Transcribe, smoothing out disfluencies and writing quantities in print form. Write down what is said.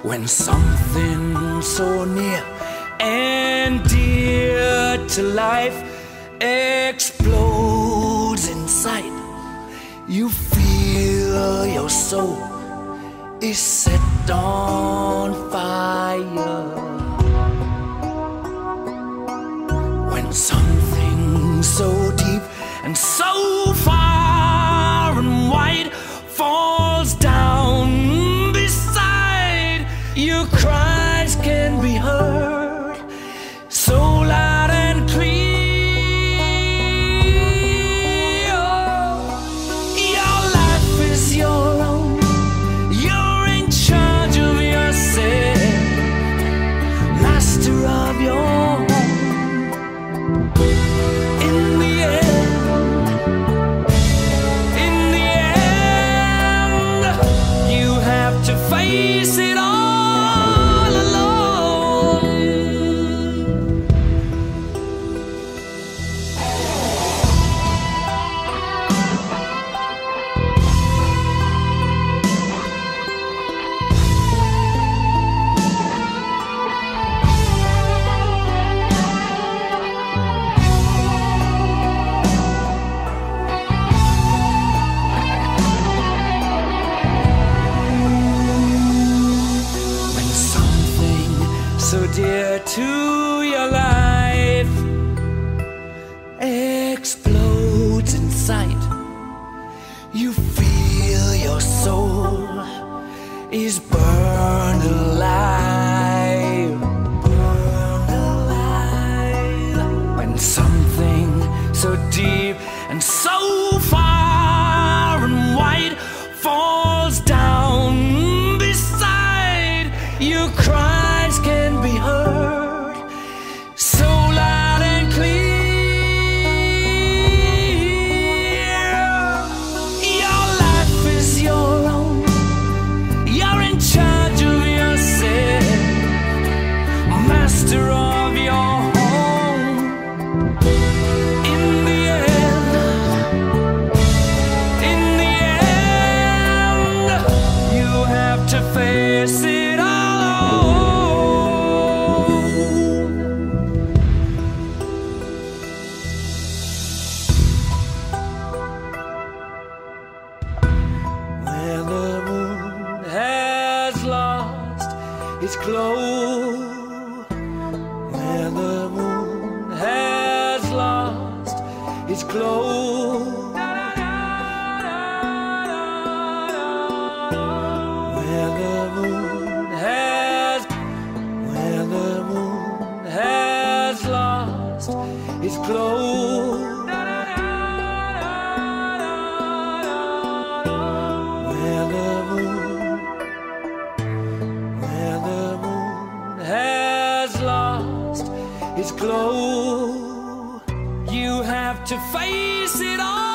When something so near and dear to life explodes in sight, you feel your soul is set on fire. When something so deep and so far and wide falls down beside, your cries can be heard so loud and clear. Your life is your own, you're in charge of yourself, master of your home. In the end, you have to face it all. So dear to your life explodes in sight, you feel your soul is burned alive, burned alive. When something so deep and so far and wide falls down beside, you cry can be heard so loud and clear. Your life is your own, you're in charge of yourself, master of your home. In the end, you have to face it all. Its glow, where the moon has lost its glow, where the moon has lost its glow, where the moon has lost its glow, you have to face it all.